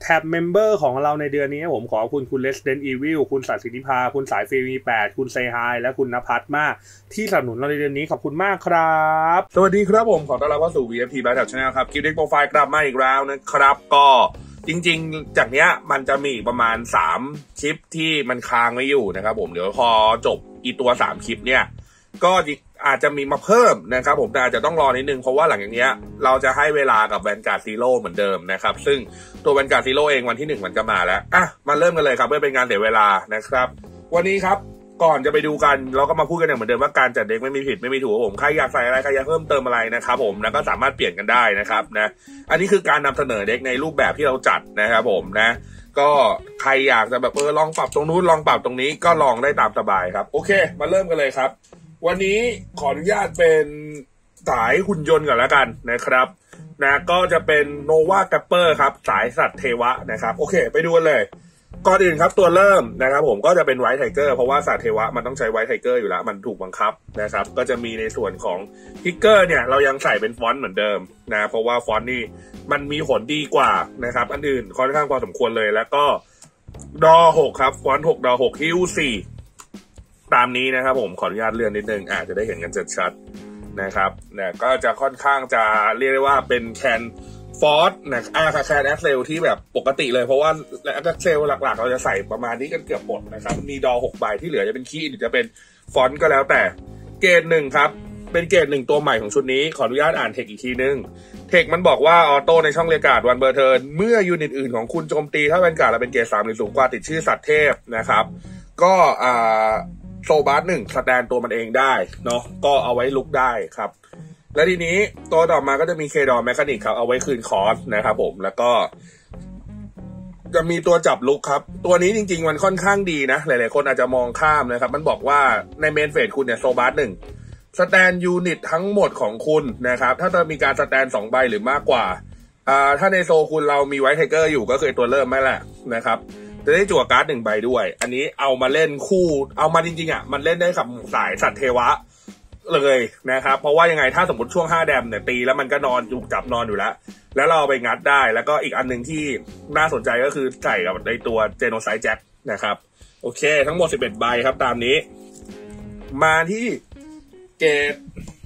แท็บเมมเบอร์ของเราในเดือนนี้ผมขอบคุณคุณ Resident Evil คุณสัตย์สิทธิภาคุณสายฟิล์มี8คุณเซฮายและคุณณภัทรมากที่สนับสนุนเราในเดือนนี้ขอบคุณมากครับสวัสดีครับผมขอต้อนรับเข้าสู่ VFT Battle Channel ครับคลิปเด็กโปรไฟล์กลับมาอีกแล้วนะครับก็จริงๆจากเนี้ยมันจะมีประมาณ3คลิปที่มันค้างไว้อยู่นะครับผมเดี๋ยวพอจบอีตัว3คลิปเนี่ยก็อาจจะมีมาเพิ่มนะครับผมแต่อาจจะต้องรอนิดนึงเพราะว่าหลังจากนี้เราจะให้เวลากับแวนการ์ดซีโร่เหมือนเดิมนะครับซึ่งตัวแวนการ์ดซีโร่เองวันที่1มันก็มาแล้วมาเริ่มกันเลยครับเพื่อเป็นการเสียเวลานะครับวันนี้ครับก่อนจะไปดูกันเราก็มาพูดกันอย่างเหมือนเดิมว่าการจัดเด็กไม่มีผิดไม่มีถูกผมใครอยากใส่อะไรใครอยากเพิ่มเติมอะไรนะครับผมนะก็สามารถเปลี่ยนกันได้นะครับนะอันนี้คือการนำเสนอเด็กในรูปแบบที่เราจัดนะครับผมนะก็ใครอยากจะแบบลองปรับตรงนู้นลองปรับตรงนี้ก็ลองได้ตามสบายครับโอเคมาเริ่มกันเลยครับวันนี้ขออนุญาตเป็นสายหุ่นยนต์ก่อนแล้วกันนะครับนะก็จะเป็นโนวาแกปเปอร์ครับสายสัตว์เทวะนะครับโอเคไปดูกันเลยก่อนอื่นครับตัวเริ่มนะครับผมก็จะเป็นไวท์ไทเกอร์เพราะว่าสัตว์เทวะมันต้องใช้ไวท์ไทเกอร์อยู่แล้วมันถูกบังคับนะครับก็จะมีในส่วนของทิกเกอร์เนี่ยเรายังใส่เป็นฟอนต์เหมือนเดิมนะเพราะว่าฟอนต์นี่มันมีผลดีกว่านะครับอันอื่นค่อนข้างพอสมควรเลยแล้วก็ดอ6ครับฟอนต์6ดอ6ฮิว4ตามนี้นะครับผมขออนุญาตเลื่อนนิดนึงจะได้เห็นกันชัดๆนะครับเนี่ยก็จะค่อนข้างจะเรียกได้ว่าเป็นแคนฟอร์สนะแคนแอคเซลที่แบบปกติเลยเพราะว่าแอคเซลหลักๆเราจะใส่ประมาณนี้กันเกือบหมดนะครับมีดอ6ใบที่เหลือจะเป็นคีย์หรือจะเป็นฟอนต์ก็แล้วแต่เกรด1ครับเป็นเกรด1ตัวใหม่ของชุดนี้ขออนุญาตอ่านเทคอีกทีนึงเทคมันบอกว่าออโต้ในช่องเรียกการ์ดวันเบอร์เทิร์นเมื่อยูนิตอื่นของคุณโจมตีถ้าเป็นการ์ดเราเป็นเกรด3หรือสูงกว่าติดชื่อสัตว์เทพนะครับก็โซบาร์1สแตนตัวมันเองได้เนาะก็เอาไว้ลุกได้ครับและทีนี้ตัวต่อมาก็จะมีเคดอร์แมคานิกครับเอาไว้คืนคอร์สนะครับผมแล้วก็จะมีตัวจับลุกครับตัวนี้จริงๆมันค่อนข้างดีนะหลายๆคนอาจจะมองข้ามนะครับมันบอกว่าในเมนเฟสคุณเนี่ยโซบาร์1สแตนยูนิตทั้งหมดของคุณนะครับถ้าจะมีการสแตน2ใบหรือมากกว่าถ้าในโซคุณเรามีไวท์ไทเกอร์อยู่ก็คือตัวเริ่มไม่แหละนะครับจะได้จั่วการ์ด1ใบด้วยอันนี้เอามาเล่นคู่เอามาจริงๆมันเล่นได้กับสายสัตว์เทวะเลยนะครับเพราะว่ายังไงถ้าสมมติช่วง5แดมเนี่ยตีแล้วมันก็นอนจุกจับนอนอยู่แล้วเราเอาไปงัดได้แล้วก็อีกอันหนึ่งที่น่าสนใจก็คือใส่กับในตัวเจโนไซด์แจ็คนะครับโอเคทั้งหมด11ใบครับตามนี้มาที่เกรด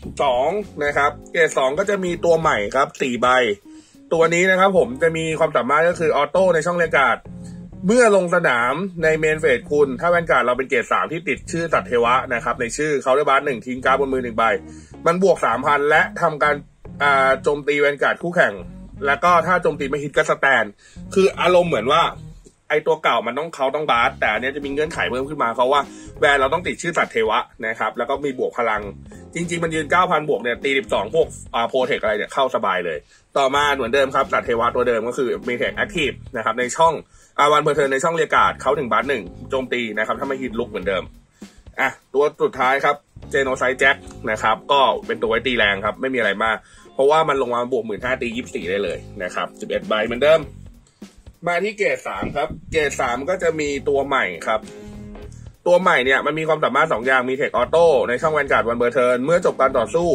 2นะครับเกรด2ก็จะมีตัวใหม่ครับ4ใบตัวนี้นะครับผมจะมีความสามารถก็คือออโต้ในช่องเรียกการ์ดเมื่อลงสนามในเมนเฟสคุณถ้าแวนการ์ดเราเป็นเกรด3ที่ติดชื่อสัตว์เทวะนะครับในชื่อเขาได้บาร์1ทิ้งการ์ดบนมือ1ใบมันบวก 3,000 และทำการโจมตีแวนการ์ดคู่แข่งแล้วก็ถ้าโจมตีไม่ฮิตก็สแตนคืออารมณ์เหมือนว่าไอตัวเก่ามันต้องบาร์แต่อันนี้จะมีเงื่อนไขเพิ่มขึ้นมาเพราะว่าแวนเราต้องติดชื่อสัตว์เทวะนะครับแล้วก็มีบวกพลังจริงๆมันยืน 9,000 บวกเนี่ยตี12พวกโปรเทคอะไรเนี่ยเข้าสบายเลยต่อมาเหมือนเดิมครับสัตว์เทวะตัวเดิมก็คือมีเทคแอคทีฟนะครับในช่องวันเพอร์เทิร์นในช่องเรียกการ์ดเขา1บาร์1โจมตีนะครับถ้าไม่ฮิตลุกเหมือนเดิมตัวสุดท้ายครับเจโนไซด์แจ็คนะครับก็เป็นตัวไว้ตีแรงครับไม่มีอะไรมากเพราะว่ามันลงมาบวก 15,000 ตี24ได้เลยนะครับ11ใบเหมือนเดิมมาที่เกรด3ครับเกรด3ก็จะมีตัวใหม่ครับตัวใหม่เนี่ยมันมีความสามารถ2อย่างมีเทคออโต้ในช่องแวนการ์ดวันเบอร์เทิร์นเมื่อจบการต่อสู้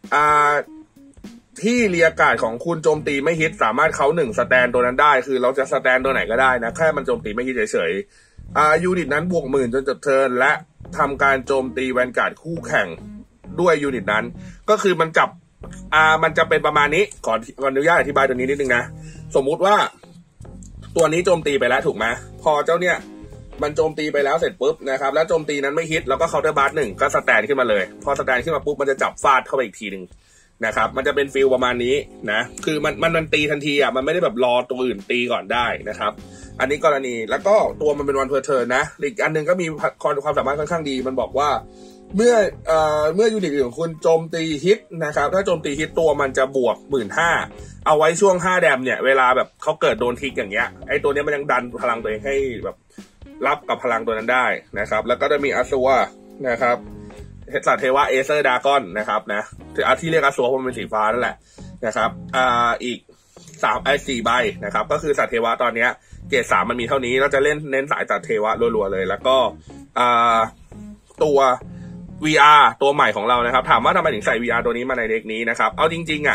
ที่เรียกการ์ดของคุณโจมตีไม่ฮิตสามารถเขา1สแตนตัวนั้นได้คือเราจะสแตนตัวไหนก็ได้นะแค่มันโจมตีไม่ฮิตเฉยๆยูนิตนั้นบวก10,000จนจบเทิร์นและทำการโจมตีแวนการ์ดคู่แข่งด้วยยูนิตนั้นก็คือมันจับมันจะเป็นประมาณนี้ขออนุญาตอธิบายตัวนี้นิดนึงนะสมมุติว่าตัวนี้โจมตีไปแล้วถูกไหมพอเจ้าเนี่ยมันโจมตีไปแล้วเสร็จปุ๊บนะครับแล้วโจมตีนั้นไม่ฮิตแล้วก็เคาน์เตอร์บาร์1ก็สแตนขึ้นมาเลยพอสแตนขึ้นมาปุ๊บมันจะจับฟาดเข้าไปอีกทีนึงนะครับมันจะเป็นฟิลประมาณนี้นะคือมันตีทันทีมันไม่ได้แบบรอตัวอื่นตีก่อนได้นะครับอันนี้กรณีแล้วก็ตัวมันเป็นวันเพอร์เทิร์นนะอีกอันนึงก็มีความสามารถค่อนข้างดีมันบอกว่าเมื่อยูนิตของคุณโจมตีฮิตนะครับถ้าโจมตีฮิตตัวมันจะบวก 15,000 เอาไว้ช่วง5แดมเนี่ยเวลาแบบเขาเกิดโดนทิกอย่างเงี้ยไอตัวนี้มันยังดันพลังตัวเองให้แบบรับกับพลังตัวนั้นได้นะครับแล้วก็จะมีอาซัวนะครับสัตว์เทวะเอเซอร์ดากอนนะครับนะที่เรียกอาซัวเพราะมันเป็นสีฟ้านั่นแหละนะครับอีก4ใบนะครับก็คือสัตว์เทวะตอนเนี้ยเกรด3มันมีเท่านี้เราจะเล่นเน้นสายสัตว์เทวะรัวๆเลยแล้วก็ตัว VR ตัวใหม่ของเรานะครับถามว่าทำไมถึงใส่ VR ตัวนี้มาในเด็กนี้นะครับเอาจริงๆ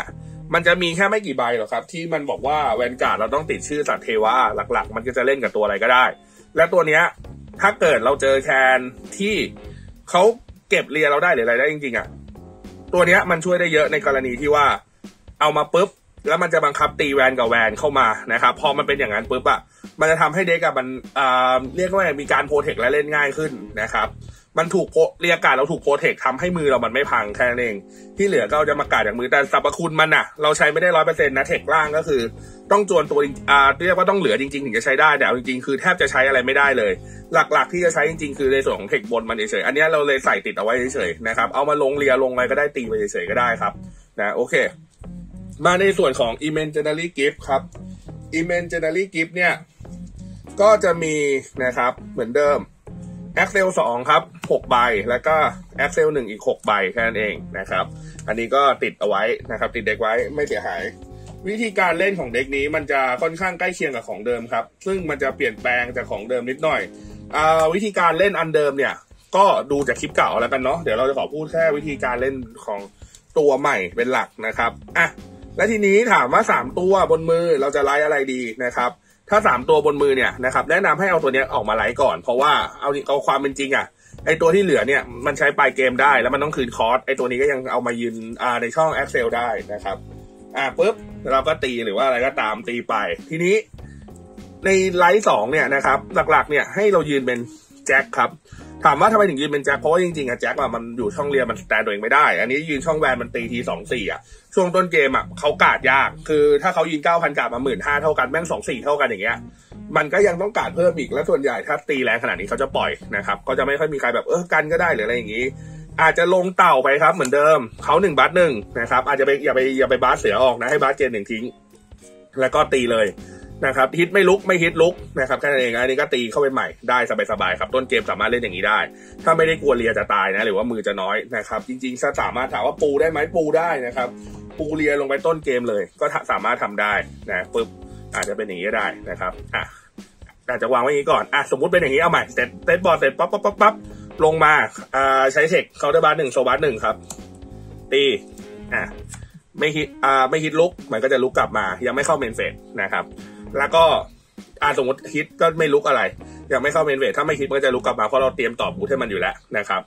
มันจะมีแค่ไม่กี่ใบหรอกครับที่มันบอกว่าแวนการ์ดเราต้องติดชื่อสัตว์เทวะหลักๆมันก็จะเล่นกับตัวอะไรก็ได้และตัวเนี้ยถ้าเกิดเราเจอแคนที่เขาเก็บเรียเราได้หรืออะไรได้จริงๆอ่ะตัวเนี้ยมันช่วยได้เยอะในกรณีที่ว่าเอามาปุ๊บแล้วมันจะบังคับตีแวนกับแวนเข้ามานะครับพอมันเป็นอย่างนั้นปุ๊บอ่ะมันจะทำให้เด็กมันเรียกว่ามีการโปรเทคและเล่นง่ายขึ้นนะครับมันถูกเรียกการเราถูกโปรเทคทำให้มือเรามันไม่พังแค่นั้นเองที่เหลือก็จะมากาดจากมือแต่สรรพคุณมันอ่ะเราใช้ไม่ได้ 100% นะเทคล่างก็คือต้องจวนตัวเรียกว่าต้องเหลือจริงๆถึงจะใช้ได้แต่เอาจริงๆคือแทบจะใช้อะไรไม่ได้เลยหลักๆที่จะใช้จริงๆคือในส่วนของเทคบนมันเฉยๆอันนี้เราเลยใส่ติดเอาไว้เฉยๆนะครับเอามาลงเรียลงอะไรก็ได้ตีไปเฉยๆก็ได้ครับนะโอเคมาในส่วนของ Imaginary Gift ครับ Imaginary Gift เนี่ยก็จะมีนะครับเหมือนเดิม Axel 2ครับ6ใบแล้วก็ Axel 1อีก6ใบแค่นั้นเองนะครับอันนี้ก็ติดเอาไว้นะครับติดเด็กไว้ไม่เสียหายวิธีการเล่นของเด็กนี้มันจะค่อนข้างใกล้เคียงกับของเดิมครับซึ่งมันจะเปลี่ยนแปลงจากของเดิมนิดหน่อยวิธีการเล่นอันเดิมเนี่ยก็ดูจากคลิปเก่าแล้วกันเนาะเดี๋ยวเราจะขอพูดแค่วิธีการเล่นของตัวใหม่เป็นหลักนะครับและทีนี้ถามว่า3ตัวบนมือเราจะไล่อะไรดีนะครับถ้า3ตัวบนมือเนี่ยนะครับแนะนำให้เอาตัวนี้ออกมาไล่ก่อนเพราะว่าเอาความเป็นจริงไอตัวที่เหลือเนี่ยมันใช้ปลายเกมได้แล้วมันต้องคืนคอร์สไอตัวนี้ก็ยังเอามายืนในช่อง Excel ได้นะครับปุ๊บเราก็ตีหรือว่าอะไรก็ตามตีไปทีนี้ในไลท์2เนี่ยนะครับหลักๆเนี่ยให้เรายืนเป็นแจ็คครับถามว่าทำไมถึงยืนเป็นแจ็คเพราะว่าจริงๆแจ็คมันอยู่ช่องเรียมันสแตนตัวเองไม่ได้อันนี้ยืนช่องแวนมันตีที2-4ช่วงต้นเกมเขากาดยากคือถ้าเขายืน 9,000 กาดมา 15,000 เท่ากันแม่ง 2-4 เท่ากันอย่างเงี้ยมันก็ยังต้องกาดเพิ่มอีกและส่วนใหญ่ถ้าตีแรงขนาดนี้เขาจะปล่อยนะครับก็จะไม่ค่อยมีใครแบบกันก็ได้หรืออะไรอย่างงี้อาจจะลงเต่าไปครับเหมือนเดิมเขา1 บัส 1นะครับอาจจะไปอย่าไปบัสเสือออกนะให้บัสเกม1ทิ้งแล้วก็ตีเลยนะครับฮิตไม่ลุกไม่ฮิตลุกนะครับแค่นั้นเองอันนี้ก็ตีเข้าไปใหม่ได้สบายๆครับต้นเกมสามารถเล่นอย่างนี้ได้ถ้าไม่ได้กลัวเลียจะตายนะหรือว่ามือจะน้อยนะครับจริงๆสามารถถามว่าปูได้ไหมปูได้นะครับปูเลียลงไปต้นเกมเลยก็สามารถทำได้นะปึ๊บอาจจะเป็นอย่างนี้ก็ได้นะครับอาจจะวางไว้อย่างนี้ก่อนสมมุติเป็นอย่างนี้เอาใหม่เซตบอร์ดเสร็จปั๊บลงมาใช้เทคเคาน์เตอร์บาร์1โซบาร์1ครับตีไม่ฮิตลุกมันก็จะลุกกลับมายังไม่เข้าเมนเฟสนะครับแล้วก็สมมติฮิตก็ไม่ลุกอะไรยังไม่เข้าเมนเฟสถ้าไม่ฮิตมันก็จะลุกกลับมาเพราะเราเตรียมต่อบูทให้มันอยู่แล้วนะครับ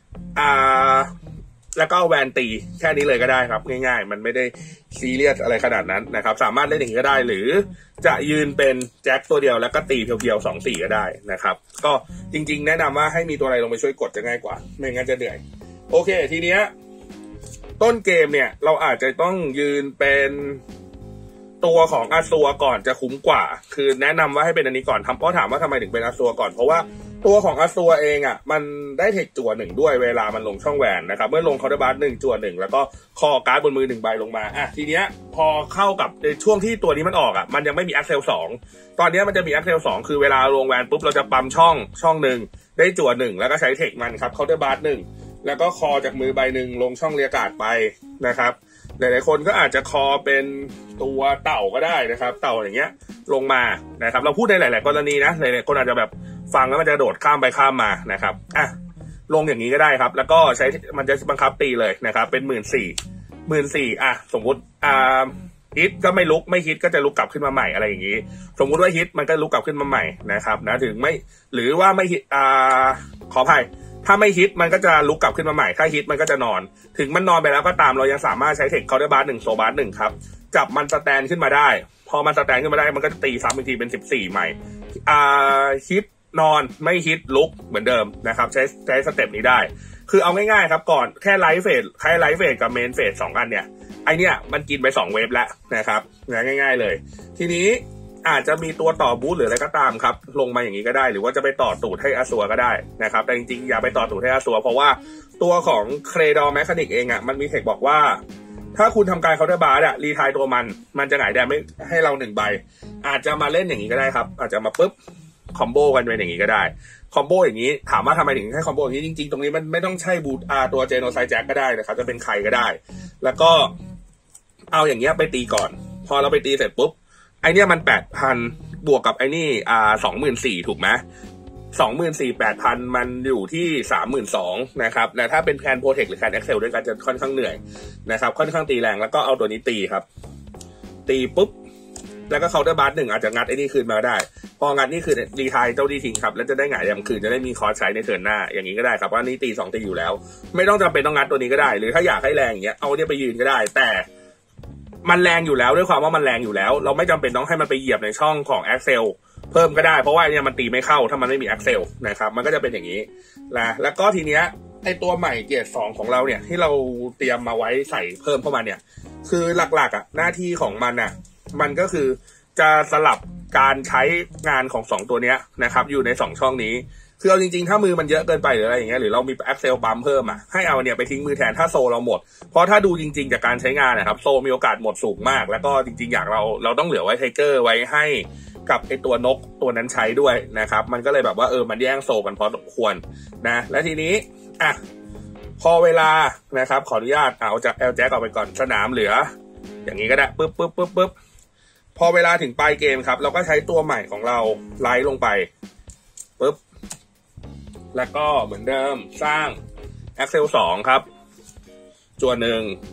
แล้วก็แวนตีแค่นี้เลยก็ได้ครับง่ายๆมันไม่ได้ซีเรียสอะไรขนาดนั้นนะครับสามารถเล่นอย่างนี้ก็ได้หรือจะยืนเป็นแจ็คตัวเดียวแล้วก็ตีเพียวๆ 2-4 ก็ได้นะครับก็จริงๆแนะนำว่าให้มีตัวอะไรลงไปช่วยกดจะง่ายกว่าไม่งั้นจะเหนื่อยโอเคทีเนี้ยต้นเกมเนี่ยเราอาจจะต้องยืนเป็นตัวของอาซัวก่อนจะคุ้มกว่าคือแนะนำว่าให้เป็นอันนี้ก่อนเพราะถามว่าทำไมถึงเป็นอาซัวก่อนเพราะว่าตัวของอาซัวเองมันได้เทคจั่ว1ด้วยเวลามันลงช่องแวนนะครับเมื่อลงเคาน์เตอร์บาร์1จั่ว1แล้วก็คอการ์ดบนมือ1ใบลงมาทีเนี้ยพอเข้ากับในช่วงที่ตัวนี้มันออกมันยังไม่มีAxel 2ตอนนี้มันจะมีAxel 2คือเวลาลงแวนปุ๊บเราจะปั๊มช่อง1ได้จั่ว1แล้วก็ใช้เทคมันครับเคาน์เตอร์บาร์1แล้วก็คอจากมือใบ1ลงช่องเรียกการ์ดไปนะครับหลายๆคนก็อาจจะคอเป็นตัวเต่าก็ได้นะครับเต่าอย่างเงี้ยลงมานะครับเราพูดในหลายๆกรณีนะหลายๆคนอาจจะแบบฟังแล้วมันจะโดดข้ามไปข้ามมานะครับลงอย่างนี้ก็ได้ครับแล้วก็ใช้มันจะบังคับตีเลยนะครับเป็น 14,000 สมมุติฮิตก็ไม่ลุกไม่ฮิตก็จะลุกกลับขึ้นมาใหม่อะไรอย่างนี้สมมุติว่าฮิตมันก็ลุกกลับขึ้นมาใหม่นะครับนะถึงไม่หรือว่าไม่ฮิตขออภัยถ้าไม่ฮิตมันก็จะลุกกลับขึ้นมาใหม่ถ้าฮิตมันก็จะนอนถึงมันนอนไปแล้วก็ตามเรายังสามารถใช้เทคเคาน์เตอร์บาร์1โซบาร์1ครับจับมันสแตนขึ้นมาได้พอมันสแตนขึ้นมาได้มันก็จะตีซ้ำอีกทีเป็น14ใหม่ฮิตนอนไม่ฮิตลุกเหมือนเดิมนะครับใช้สเต็ปนี้ได้คือเอาง่ายๆครับก่อนแค่ไลฟ์เฟสกับเมนเฟส2อันเนี่ยไอเนี้ยมันกินไป2เวฟแล้วนะครับง่ายๆเลยทีนี้อาจจะมีตัวต่อบูทหรืออะไรก็ตามครับลงมาอย่างนี้ก็ได้หรือว่าจะไปต่อตูดให้อาซัวก็ได้นะครับแต่จริงๆอย่าไปต่อตูดให้อาซัวเพราะว่าตัวของเครดอลแมคานิกเองมันมีเทคบอกว่าถ้าคุณทำการเคาน์เตอร์บาร์รีไทายตัวมันจะหงายแดมไม่ให้เรา1ใบอาจจะมาเล่นอย่างนี้ก็ได้ครับอาจจะมาปุ๊บคอมโบกันเป็นอย่างนี้ก็ได้คอมโบอย่างนี้ถามว่าทำไมถึงให้คอมโบอย่างนี้จริงๆตรงนี้มันไม่ต้องใช่บูทตัวเจโนไซแจ็คก็ได้นะครับจะเป็นใครก็ได้แล้วก็เอาอย่างเงี้ยไปตีก่อนพอเราไปตีเสร็จปุ๊บไอเนี้ยมัน 8,000 บวกกับไอนี่24,000ถูกไหม 24,800 มันอยู่ที่ 32,000 นะครับและถ้าเป็นแคนโปรเทคหรือแคน Excel ด้วยกันจะค่อนข้างเหนื่อยนะครับค่อนข้างตีแรงแล้วก็เอาตัวนี้ตีครับตีปุ๊บแล้วก็เคาน์เตอร์บาร์1อาจจะงัดไอ้นี่คืนมาได้พองัดนี่คือรีไทร์เจ้าดีทิ้งครับแล้วจะได้หงายยำคืนจะได้มีคอร์สใช้ในเทิร์นหน้าอย่างนี้ก็ได้ครับว่านี่ตี2ตีอยู่แล้วไม่ต้องจำเป็นต้องงัดตัวนี้ก็ได้หรือถ้าอยากให้แรงอย่างเงี้ยเอาเนี่ยไปยืนก็ได้แต่มันแรงอยู่แล้วด้วยความว่ามันแรงอยู่แล้วเราไม่จำเป็นต้องให้มันไปเหยียบในช่องของ Excel เพิ่มก็ได้เพราะว่าเนี่ยมันตีไม่เข้าถ้ามันไม่มี Excel นะครับมันก็จะเป็นอย่างนี้นะแล้วก็ทีเนี้ยไอตัวใหม่เกรด2ของเราเนี่ยที่เราเตรียมมาไว้ใส่เพิ่มเข้ามาเนี่ยคือหลักๆอ่ะหน้าที่ของมันอ่ะมันก็คือจะสลับการใช้งานของ2ตัวเนี้ยนะครับอยู่ใน2ช่องนี้คือเอาจริงๆถ้ามือมันเยอะเกินไปหรืออะไรอย่างเงี้ยหรือเรามี Excel ปั๊มเพิ่มอ่ะให้เอาเนี่ยไปทิ้งมือแทนถ้าโซเราหมดเพราะถ้าดูจริงๆจากการใช้งานนะครับโซมีโอกาสหมดสูงมากแล้วก็จริงๆอย่างเราต้องเหลือไว้ไทเกอร์ไว้ให้กับไอตัวนกตัวนั้นใช้ด้วยนะครับมันก็เลยแบบว่ามันแย่งโซกันพอสมควรนะและทีนี้อ่ะพอเวลานะครับขออนุญาตเอาจาก L Jack ออกไปก่อนสนามเหลืออย่างนี้ก็ได้ปึ๊บพอเวลาถึงปลายเกมครับเราก็ใช้ตัวใหม่ของเราไลท์ลงไปปึ๊บแล้วก็เหมือนเดิมสร้าง Excel 2ครับจัว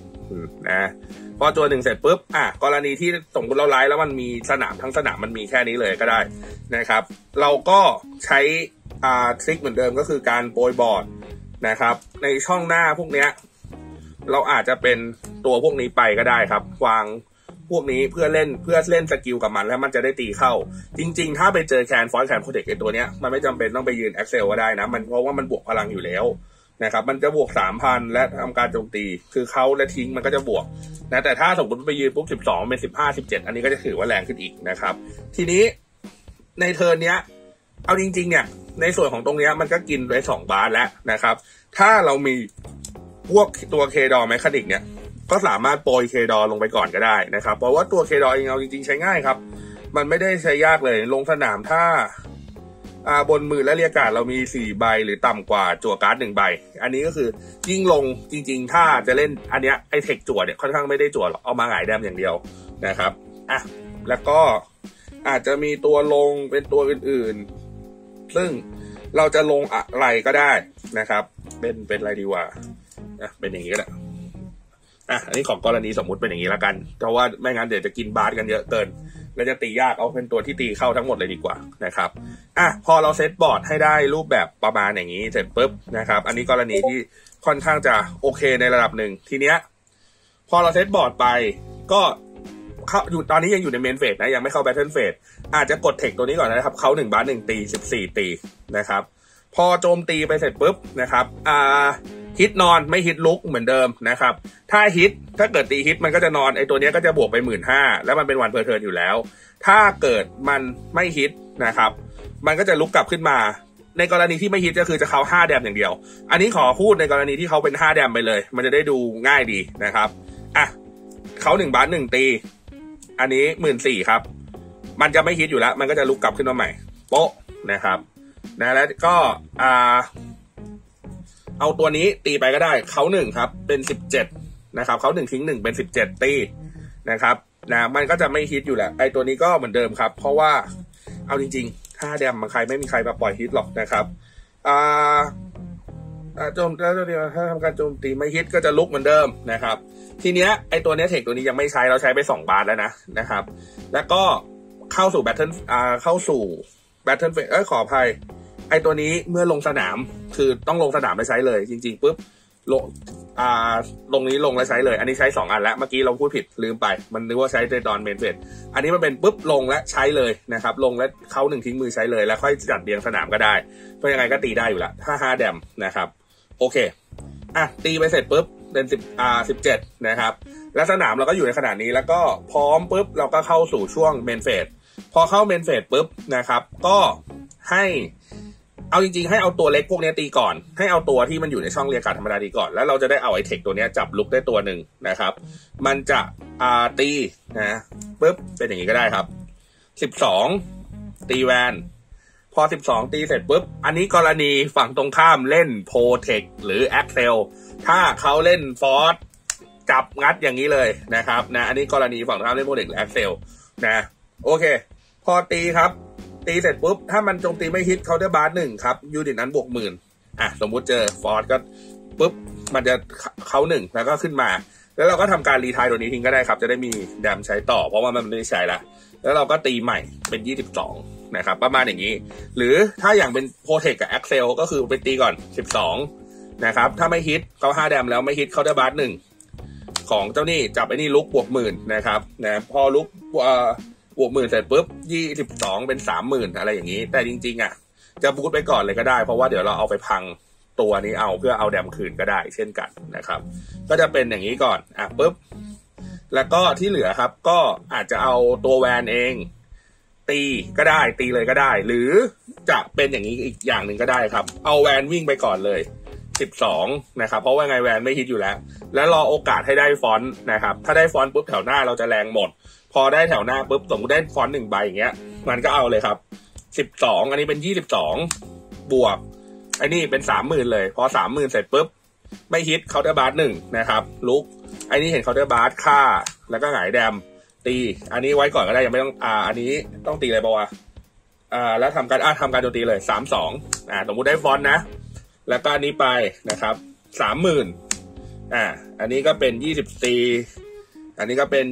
1นะพอจัว1เสร็จปุ๊บกรณีที่สมมติเราไลท์แล้วมันมีสนามทั้งสนามมันมีแค่นี้เลยก็ได้นะครับเราก็ใช้ทริคเหมือนเดิมก็คือการโปรยบอร์ดนะครับในช่องหน้าพวกเนี้ยเราอาจจะเป็นตัวพวกนี้ไปก็ได้ครับวางพวกนี้เพื่อเล่นสกิลกับมันแล้วมันจะได้ตีเข้าจริงๆถ้าไปเจอแคนฟอสแคนโปรเทคไอตัวเนี้ยมันไม่จำเป็นต้องไปยืน Excel ก็ได้นะมันเพราะว่ามันบวกพลังอยู่แล้วนะครับมันจะบวก 3,000 และทำการโจมตีคือเขาและทิ้งมันก็จะบวกนะแต่ถ้าสมมติไปยืนปุ๊บ12เป็น15 17อันนี้ก็จะถือว่าแรงขึ้นอีกนะครับทีนี้ในเทิร์นเนี้ยเอาจริงๆเนี่ยในส่วนของตรงเนี้ยมันก็กินไป2 บาทแล้วนะครับถ้าเรามีพวกตัวเคดอแมคคานิกเนี่ยก็สามารถโปรยเคดอลงไปก่อนก็ได้นะครับเพราะว่าตัวเคดอเองเอาจริงๆใช้ง่ายครับมันไม่ได้ใช้ยากเลยลงสนามถ้าบนมือและเรียกการ์ดเรามี4 ใบหรือต่ำกว่าจั่วการ์ด1 ใบอันนี้ก็คือยิ่งลงจริงๆถ้าจะเล่นอันเนี้ยไอเทคจั่วเนี่ยค่อนข้างไม่ได้จั่วหรอกเอามาหงายแดมอย่างเดียวนะครับแล้วก็อาจจะมีตัวลงเป็นตัวอื่นๆซึ่งเราจะลงอะไรก็ได้นะครับเป็นอะไรดีวะเป็นอย่างนี้ก็ได้อันนี้ของกรณีสมมุติเป็นอย่างนี้แล้วกันเพราะว่าไม่งั้นเดี๋ยวจะกินบาสกันเยอะเกินแล้วจะตียากเอาเป็นตัวที่ตีเข้าทั้งหมดเลยดีกว่านะครับพอเราเซตบอร์ดให้ได้รูปแบบประมาณอย่างนี้เสร็จปุ๊บนะครับอันนี้กรณีที่ค่อนข้างจะโอเคในระดับหนึ่งทีเนี้ยพอเราเซตบอร์ดไปก็เข้าอยู่ตอนนี้ยังอยู่ในเมนเฟสนะยังไม่เข้าแบทเทิลเฟสอาจจะกดเทคตัวนี้ก่อนนะครับเขา1 บาส 1 ตี14 ตีนะครับพอโจมตีไปเสร็จปุ๊บนะครับฮิตนอนไม่ฮิตลุกเหมือนเดิมนะครับถ้าเกิดตีฮิตมันก็จะนอนไอตัวนี้ก็จะบวกไป 15,000 แล้วมันเป็นวันเพอร์เทิร์นอยู่แล้วถ้าเกิดมันไม่ฮิตนะครับมันก็จะลุกกลับขึ้นมาในกรณีที่ไม่ฮิตก็คือจะเขา5 แดมอย่างเดียวอันนี้ขอพูดในกรณีที่เขาเป็น5 แดมไปเลยมันจะได้ดูง่ายดีนะครับเขา1 บาท 1 ตีอันนี้ 14,000 ครับมันจะไม่ฮิตอยู่แล้วมันก็จะลุกกลับขึ้นมาใหม่โป๊ะนะครับนะแล้วก็เอาตัวนี้ตีไปก็ได้เขา1ครับเป็น17นะครับเขา1ทิ้ง1เป็น17ตีนะครับมันก็จะไม่ฮิตอยู่แหละไอตัวนี้ก็เหมือนเดิมครับเพราะว่าเอาจริงๆ5 แดมมันไม่มีใครมาปล่อยฮิตหรอกนะครับโจมแล้วเดียวถ้าทำการโจมตีไม่ฮิตก็จะลุกเหมือนเดิมนะครับทีเนี้ยไอตัวเนี้ยเทคตัวนี้ยังไม่ใช้เราใช้ไป2 บาทแล้วนะครับแล้วก็เข้าสู่แบทเทิลเฟสขออภัยไอตัวนี้เมื่อลงสนามคือต้องลงสนามแล้วใช้เลยจริงๆปุ๊บลงนี้ลงแล้วใช้เลยอันนี้ใช้2 อันแล้วเมื่อกี้เราพูดผิดลืมไปมันนึกว่าใช้ในตอนเมนเฟสอันนี้มันเป็นปุ๊บลงและใช้เลยนะครับลงแล้วเข้า1ทิ้งมือใช้เลยแล้วค่อยจัดเรียงสนามก็ได้เพราะยังไงก็ตีได้อยู่แล้วถ้า5 แดมนะครับโอเคตีไปเสร็จปุ๊บเป็น17นะครับแล้วสนามเราก็อยู่ในขนาดนี้แล้วก็พร้อมปุ๊บเราก็เข้าสู่ช่วงเมนเฟสพอเข้าเมนเฟสปุ๊บนะครับก็ให้เอาจริงๆให้เอาตัวเล็กพวกนี้ตีก่อนให้เอาตัวที่มันอยู่ในช่องเรียกการ์ดธรรมดาตีก่อนแล้วเราจะได้เอาไอเทคตัวนี้จับลุกได้ตัวหนึ่งนะครับมันจะตีนะปุ๊บเป็นอย่างนี้ก็ได้ครับ12ตีแวนพอ12ตีเสร็จปุ๊บอันนี้กรณีฝั่งตรงข้ามเล่นโปรเทคหรือแอ็กเซลถ้าเขาเล่นฟอร์สจับงัดอย่างนี้เลยนะครับอันนี้กรณีฝั่งตรงข้ามเล่นโปรเทคหรือแอ็กเซลโอเคพอตีครับตตีเสร็จปุ๊บถ้ามันโจมตีไม่ฮิตเคาน์เตอร์บาร์1ครับยูนิตนั้นบวก10,000สมมุติเจอฟอร์สก็ปุ๊บมันจะเขา1แล้วก็ขึ้นมาแล้วเราก็ทำการรีไทร์ตัวนี้ทิ้งก็ได้ครับจะได้มีแดมใช้ต่อเพราะว่ามันไม่ได้ใช้แล้วเราก็ตีใหม่เป็น22นะครับประมาณอย่างนี้หรือถ้าอย่างเป็นโปรเทคกับแอคเซลก็คือไปตีก่อน12นะครับถ้าไม่ฮิตเขา5แดมแล้วไม่ฮิตเคาน์เตอร์บาร์1ของเจ้านี่จับไอ้นี่ลุกบวก10,000นะครับนะพอลุกบวก10,000เสร็จปุ๊บ22เป็น30,000อะไรอย่างนี้แต่จริงๆจะบูทไปก่อนเลยก็ได้เพราะว่าเดี๋ยวเราเอาไปพังตัวนี้เอาเพื่อเอาแดมคืนก็ได้เช่นกันนะครับก็จะเป็นอย่างนี้ก่อนปุ๊บแล้วก็ที่เหลือครับก็อาจจะเอาตัวแวนเองตีก็ได้ตีเลยก็ได้หรือจะเป็นอย่างนี้อีกอย่างหนึ่งก็ได้ครับเอาแวนวิ่งไปก่อนเลย12นะครับเพราะว่าไงแวนไม่ฮิตอยู่แล้วรอโอกาสให้ได้ฟอนต์นะครับถ้าได้ฟอนต์ปุ๊บแถวหน้าเราจะแรงหมดพอได้แถวหน้าปุ๊บสมมติได้ฟอนต์1ใบอย่างเงี้ยมันก็เอาเลยครับ12อันนี้เป็น22บวกไอ้นี่เป็น30,000เลยพอ30,000เสร็จปุ๊บไม่ฮิตเคาน์เตอร์บาร์1นะครับลุกไอ้นี่เห็นเคาน์เตอร์บาร์ฆ่าแล้วก็หงายแดมตีอันนี้ไว้ก่อนก็ได้ยังไม่ต้องอันนี้ต้องตีอะไรป่าวแล้วทำการโจมตีเลย32สมมุติได้ฟอนต์นะแล้วก็อันนี้ไปนะครับ30,000อันนี้ก็เป็น24อันนี้ก็เป็น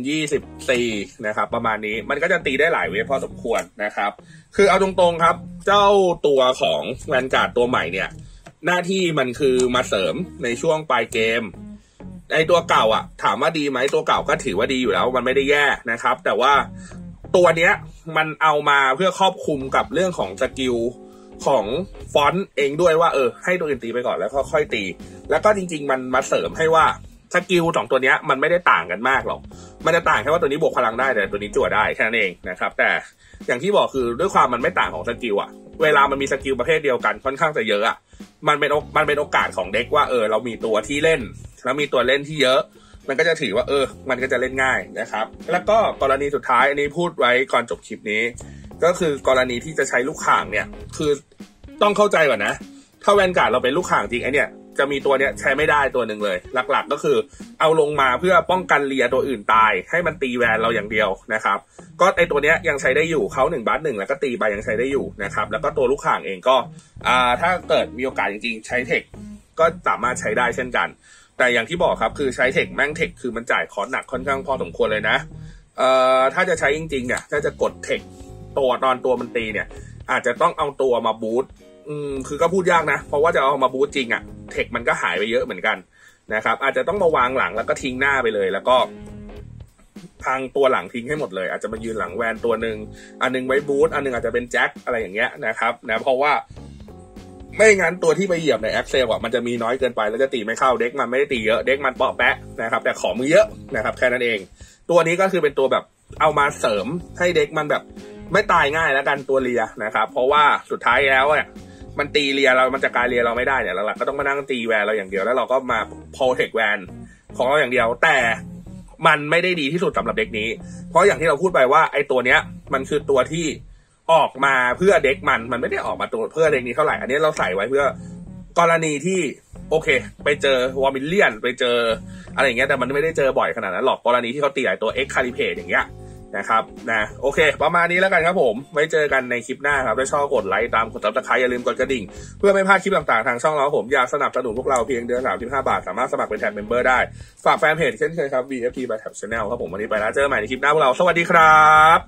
24นะครับประมาณนี้มันก็จะตีได้หลายเวฟพอสมควรนะครับคือเอาตรงๆครับเจ้าตัวของแวนการ์ดตัวใหม่เนี่ยหน้าที่มันคือมาเสริมในช่วงปลายเกมไอตัวเก่าถามว่าดีไหมตัวเก่าก็ถือว่าดีอยู่แล้วมันไม่ได้แย่นะครับแต่ว่าตัวเนี้ยมันเอามาเพื่อครอบคลุมกับเรื่องของสกิลของฟอนต์เองด้วยว่าให้ตัวอื่นตีไปก่อนแล้วค่อยตีแล้วก็จริงๆมันมาเสริมให้ว่าสกิล2ตัวเนี้ยมันไม่ได้ต่างกันมากหรอกมันจะต่างแค่ว่าตัวนี้บวกพลังได้แต่ตัวนี้จั่วได้แค่นั้นเองนะครับแต่อย่างที่บอกคือด้วยความมันไม่ต่างของสกิลเวลามันมีสกิลประเภทเดียวกันค่อนข้างจะเยอะมันเป็นโอกาสของเด็กว่าเรามีตัวที่เล่นแล้วมีตัวเล่นที่เยอะมันก็จะถือว่ามันก็จะเล่นง่ายนะครับแล้วก็กรณีสุดท้ายอันนี้พูดไว้ก่อนจบคลิปนี้ก็คือกรณีที่จะใช้ลูกข่างเนี่ยคือต้องเข้าใจก่อนนะถ้าแวนการ์ดเราเป็นลูกข่างจริงไอเนี่ยจะมีตัวเนี้ยใช้ไม่ได้ตัวหนึ่งเลยหลักๆก็คือเอาลงมาเพื่อป้องกันเลียตัวอื่นตายให้มันตีแวนเราอย่างเดียวนะครับก็ไอตัวเนี้ยยังใช้ได้อยู่เขา1 บาท 1แล้วก็ตีไปยังใช้ได้อยู่นะครับแล้วก็ตัวลูกข่างเองก็ถ้าเกิดมีโอกาสจริงๆใช้เทคก็สามารถใช้ได้เช่นกันแต่อย่างที่บอกครับคือใช้เทคแม่งเทคคือมันจ่ายคอสหนักค่อนข้างพอสมควรเลยนะถ้าจะใช้จริงๆเนี่ยถ้าจะกดเทคตัวตอนตัวมันตีเนี่ยอาจจะต้องเอาตัวมาบูทคือก็พูดยากนะเพราะว่าจะเอามาบูทจริงเทคมันก็หายไปเยอะเหมือนกันนะครับอาจจะต้องมาวางหลังแล้วก็ทิ้งหน้าไปเลยแล้วก็พังตัวหลังทิ้งให้หมดเลยอาจจะมายืนหลังแวนตัวหนึ่งอันนึงไว้บูทอันนึงอาจจะเป็นแจ็คอะไรอย่างเงี้ยนะครับนะเพราะว่าไม่งั้นตัวที่ไปเหยียบในแอคเซลมันจะมีน้อยเกินไปแล้วจะตีไม่เข้าเด็กมันไม่ได้ตีเยอะเด็กมันเปาะแปะนะครับแต่ของมือเยอะนะครับแค่นั้นเองตัวนี้ก็คือเป็นตัวแบบเอามาเสริมให้เด็กมันแบบไม่ตายง่ายแล้วกันตัวเลียนะครับเพราะว่าสุดท้ายแล้วมันตีเลียเรามันจะกลายเลียเราไม่ได้เนี่ยหลักๆก็ต้องมานั่งตีแวนเราอย่างเดียวแล้วเราก็มาโปรเทคแวนของเราอย่างเดียวแต่มันไม่ได้ดีที่สุดสำหรับเด็กนี้เพราะอย่างที่เราพูดไปว่าไอ้ตัวเนี้ยมันคือตัวที่ออกมาเพื่อเด็กมันไม่ได้ออกมาตัวเพื่อเด็กนี้เท่าไหร่อันนี้เราใส่ไว้เพื่อกรณีที่โอเคไปเจอวอร์มิลเลียนไปเจออะไรอย่างเงี้ยแต่มันไม่ได้เจอบ่อยขนาดนั้นหรอกกรณีที่เขาตีหลายตัวเอ็กคาลิเพตอย่างเงี้ยนะครับนะโอเคประมาณนี้แล้วกันครับผมไว้เจอกันในคลิปหน้าครับถ้าชอบกดไลค์ตามกดซับสไครต์อย่าลืมกดกระดิ่งเพื่อไม่พลาดคลิปต่างๆทางช่องเราผมอยากสนับสนุนพวกเราเพียงเดือน35 บาทสามารถสมัครเป็นแท็บเมมเบอร์ได้ฝากแฟนเพจเช่นเคยครับ VFT by Tab Channel ครับผมวันนี้ไปแล้วเจอกันใหม่ในคลิปหน้าพวกเราสวัสดีครับ